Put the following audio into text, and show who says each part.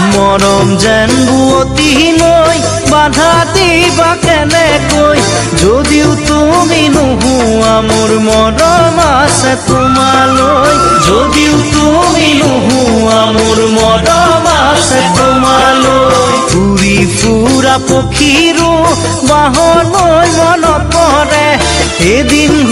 Speaker 1: মৰম যেন বুৱতী নৈ বাধা দিবা কেনেকৈ যদিও তুমি নোহোৱা মোৰ মৰম আছে তোমালৈ যদিও তুমি নোহোৱা মোৰ মৰম আছে তোমালৈ উৰি ফুৰা পক্ষীৰো বাহলৈ মনত পৰে এদিন